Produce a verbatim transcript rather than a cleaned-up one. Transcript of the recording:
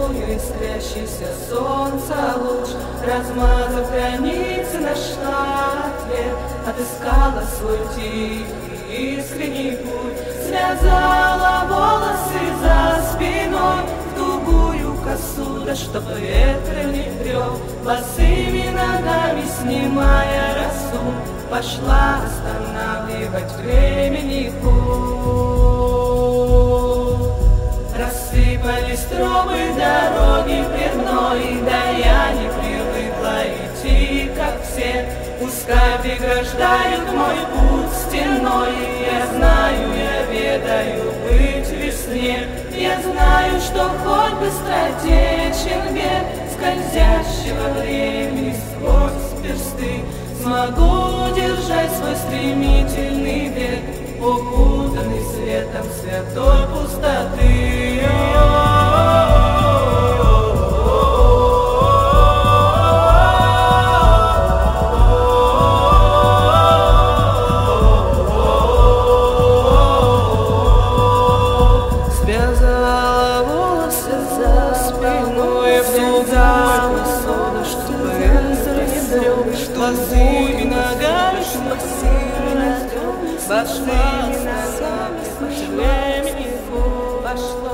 тобою искрящийся солнца луч, размазав границы, нашла ответ, отыскала свой тихий искренний путь, связала волосы за спиной в тугую косу, да чтоб ветер не прёл, босыми ногами снимая росу, пошла останавливать времени путь. Рассыпались тропы дороги пред мной, да я не привыкла идти, как все. Пускай преграждают мой путь стеной, я знаю, я ведаю быть в весне. Я знаю, что хоть быстротечен век скользящего времени сквозь персты, смогу держать свой стремительный век, укутанный светом святой пустоты. Связала волосы за спиной, взяла посуду, чтобы ветер не дрёл, босыми ногами, босыми ногами, пошла, пошла, пошла.